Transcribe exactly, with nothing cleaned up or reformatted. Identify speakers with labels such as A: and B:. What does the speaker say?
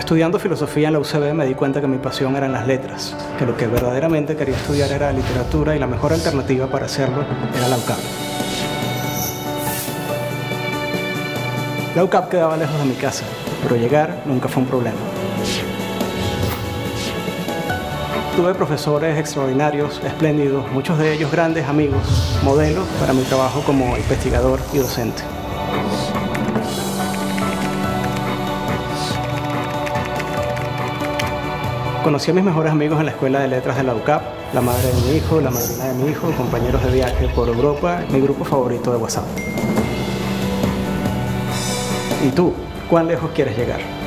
A: Estudiando filosofía en la U C B me di cuenta que mi pasión eran las letras, que lo que verdaderamente quería estudiar era literatura y la mejor alternativa para hacerlo era la U C A P. La U C A P quedaba lejos de mi casa, pero llegar nunca fue un problema. Tuve profesores extraordinarios, espléndidos, muchos de ellos grandes amigos, modelos para mi trabajo como investigador y docente. Conocí a mis mejores amigos en la Escuela de Letras de la U C A P, la madre de mi hijo, la madrina de mi hijo, compañeros de viaje por Europa, mi grupo favorito de WhatsApp. ¿Y tú? ¿Cuán lejos quieres llegar?